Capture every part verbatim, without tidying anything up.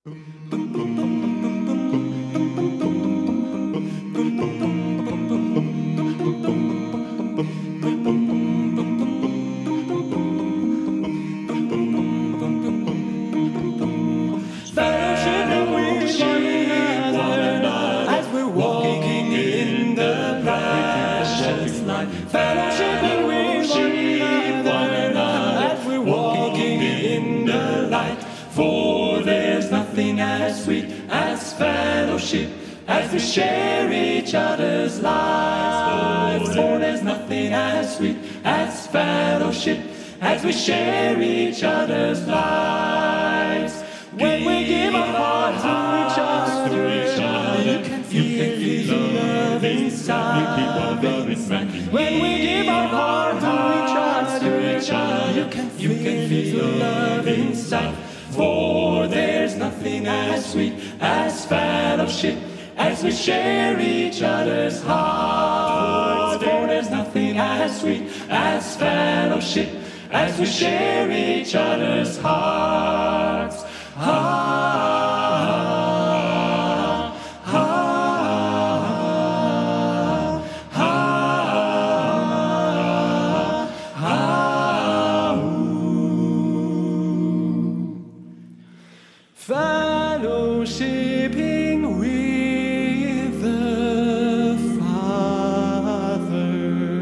Fellowshipping with one another as we're walking in the light. For there's nothing as sweet as fellowship, as we share each other's lives. For there's nothing as sweet as fellowship, as we share each other's lives. When we give our heart to each other, you can feel the love inside. When we give our heart to each other, you can feel the love inside. For there's nothing as sweet as fellowship, as we share each other's hearts. For there's nothing as sweet as fellowship, as we share each other's hearts. Ah. Fellowshipping with the Father,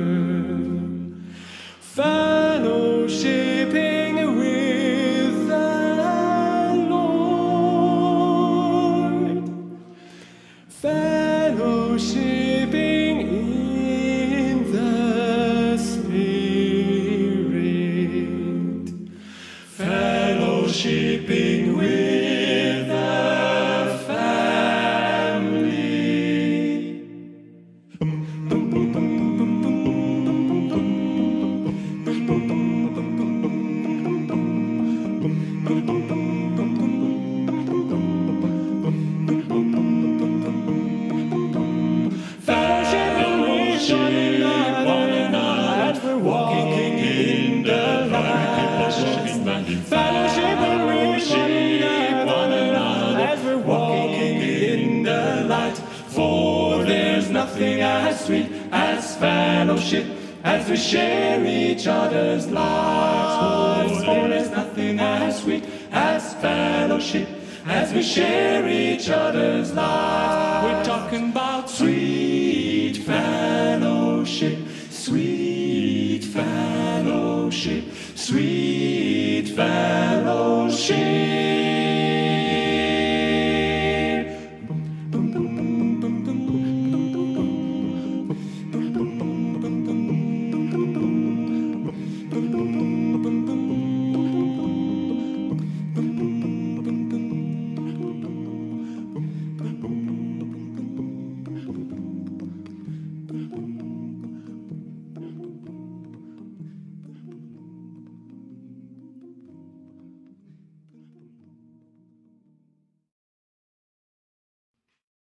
fellowshipping with the Lord, fellowshipping in the Spirit, fellowshipping with as sweet as fellowship, as we share each other's lives. For there's nothing as sweet as fellowship, as we share each other's lives. We're talking about sweet fellowship, sweet fellowship, sweet fellowship.